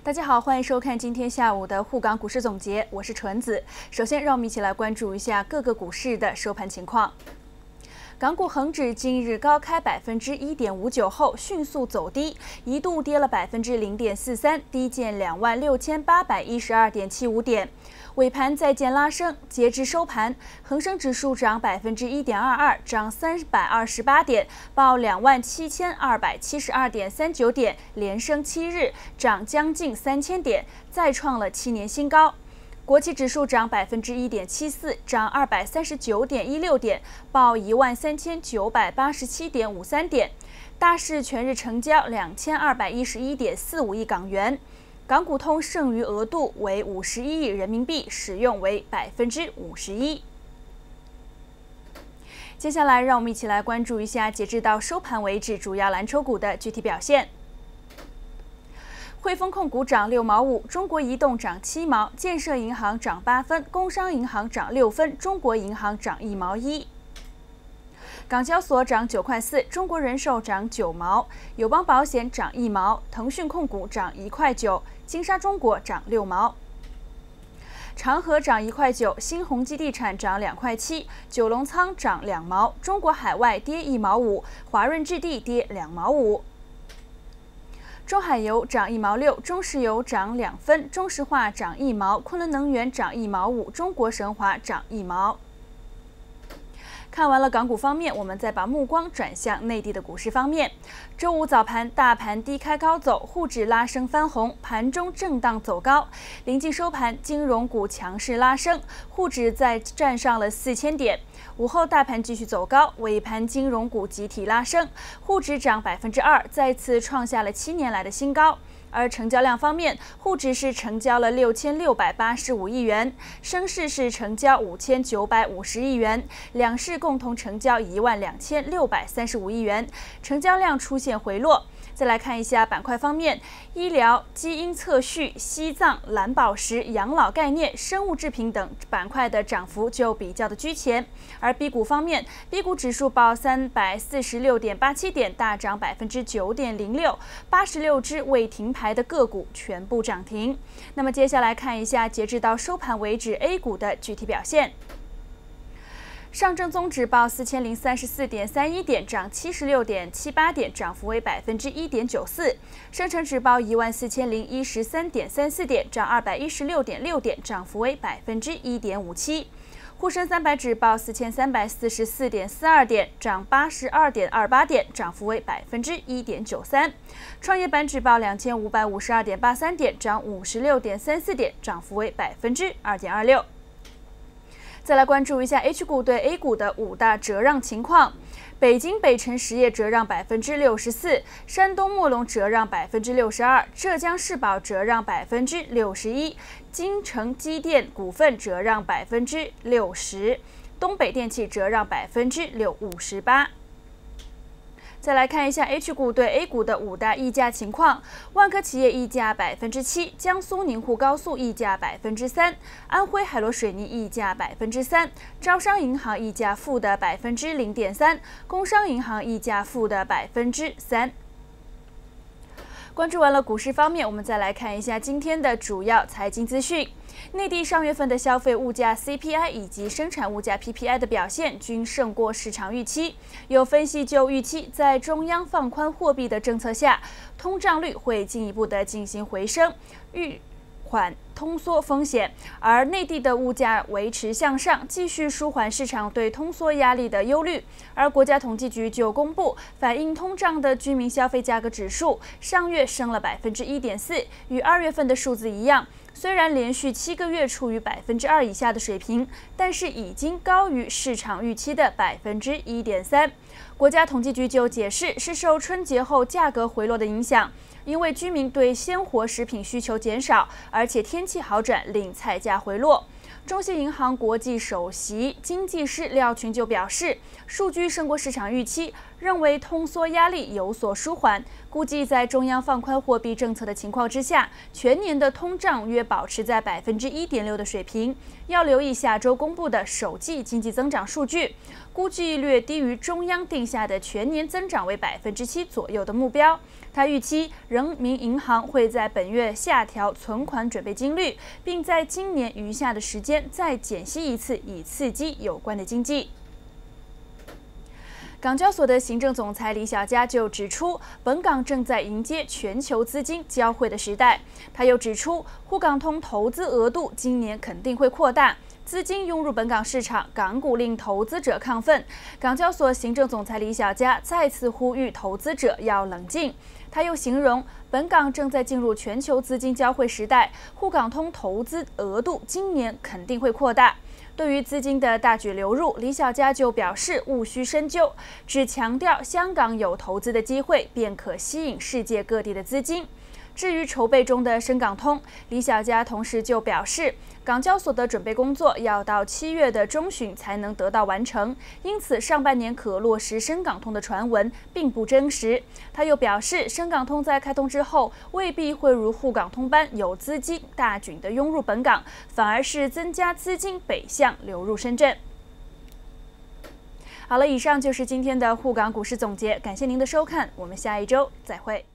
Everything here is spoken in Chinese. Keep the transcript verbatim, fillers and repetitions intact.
大家好，欢迎收看今天下午的沪港股市总结，我是纯子。首先，让我们一起来关注一下各个股市的收盘情况。港股恒指今日高开百分之一点五九后迅速走低，一度跌了百分之零点四三，低见两万六千八百一十二点七五点。尾盘再见拉升，截至收盘，恒生指数涨百分之一点二二，涨三百二十八点，报两万七千二百七十二点三九点，连升七日，涨将近三千点，再创了七年新高。国企指数涨百分之一点七四，涨二百三十九点一六点，报一万三千九百八十七点五三点。大市全日成交两千二百一十一点四五亿港元。港股通剩余额度为五十一亿人民币，使用为百分之五十一。接下来，让我们一起来关注一下截至到收盘为止主要蓝筹股的具体表现。汇丰控股涨六毛五，中国移动涨七毛，建设银行涨八分，工商银行涨六分，中国银行涨一毛一。港交所涨九块四，中国人寿涨九毛，友邦保险涨一毛，腾讯控股涨一块九，金沙中国涨六毛，长和涨一块九，新鸿基地产涨两块七，九龙仓涨两毛，中国海外跌一毛五，华润置地跌两毛五。中海油涨一毛六，中石油涨两分，中石化涨一毛，昆仑能源涨一毛五，中国神华涨一毛。看完了港股方面，我们再把目光转向内地的股市方面。周五早盘，大盘低开高走，沪指拉升翻红，盘中震荡走高。临近收盘，金融股强势拉升，沪指再站上了四千点。午后大盘继续走高，尾盘金融股集体拉升，沪指涨百分之二，再次创下了七年来的新高。而成交量方面，沪指是成交了六千六百八十五亿元，深市是成交五千九百五十亿元，两市共同成交一万两千六百三十五亿元，成交量出现回落。再来看一下板块方面，医疗、基因测序、西藏、蓝宝石、养老概念、生物制品等板块的涨幅就比较的居前。而 B 股方面 ，B 股指数报三百四十六点八七点，大涨百分之九点零六，八十六只未停牌的个股全部涨停。那么接下来看一下截至到收盘为止 A 股的具体表现。上证综指报四千零三十四点三一点，涨七十六点七八点，涨幅为百分之一点九四。深成指报一万四千零一十三点三四点，涨二百一十六点六点，涨幅为百分之一点五七。沪深三百指报四千三百四十四点四二点，涨八十二点二八点，涨幅为百分之一点九三。创业板指报两千五百五十二点八三点，涨五十六点三四点，涨幅为百分之二点二六。再来关注一下 H 股对 A 股的五大折让情况。北京北辰实业折让百分之六十四，山东墨龙折让百分之六十二，浙江世宝折让百分之六十一，金城机电股份折让百分之六十，东北电气折让百分之六五十八。再来看一下 H 股对 A 股的五大溢价情况：万科企业溢价百分之七，江苏宁沪高速溢价百分之三，安徽海螺水泥溢价百分之三，招商银行溢价负的百分之零点三，工商银行溢价负的百分之三。关注完了股市方面，我们再来看一下今天的主要财经资讯。内地上月份的消费物价 C P I 以及生产物价 P P I 的表现均胜过市场预期。有分析就预期，在中央放宽货币的政策下，通胀率会进一步的进行回升，预缓通缩风险，而内地的物价维持向上，继续舒缓市场对通缩压力的忧虑。而国家统计局就公布反映通胀的居民消费价格指数，上月升了百分之一点四，与二月份的数字一样。虽然连续七个月处于百分之二以下的水平，但是已经高于市场预期的百分之一点三。国家统计局就解释，是受春节后价格回落的影响，因为居民对鲜活食品需求减少，而且天气好转，令菜价回落。 中信银行国际首席经济师廖群就表示，数据胜过市场预期，认为通缩压力有所舒缓，估计在中央放宽货币政策的情况之下，全年的通胀约保持在百分之一点六的水平。要留意下周公布的首季经济增长数据，估计略低于中央定下的全年增长为百分之七左右的目标。他预期人民银行会在本月下调存款准备金率，并在今年余下的时间再减息一次，以刺激有关的经济。港交所的行政总裁李小加就指出，本港正在迎接全球资金交汇的时代。他又指出，沪港通投资额度今年肯定会扩大，资金涌入本港市场，港股令投资者亢奋。港交所行政总裁李小加再次呼吁投资者要冷静。他又形容，本港正在进入全球资金交汇时代，沪港通投资额度今年肯定会扩大。对于资金的大举流入，李小加就表示务需深究，只强调香港有投资的机会，便可吸引世界各地的资金。至于筹备中的深港通，李小加同时就表示，港交所的准备工作要到七月的中旬才能得到完成，因此上半年可落实深港通的传闻并不真实。他又表示，深港通在开通之后，未必会如沪港通般有资金大举的涌入本港，反而是增加资金北向流入深圳。好了，以上就是今天的沪港股市总结，感谢您的收看，我们下一周再会。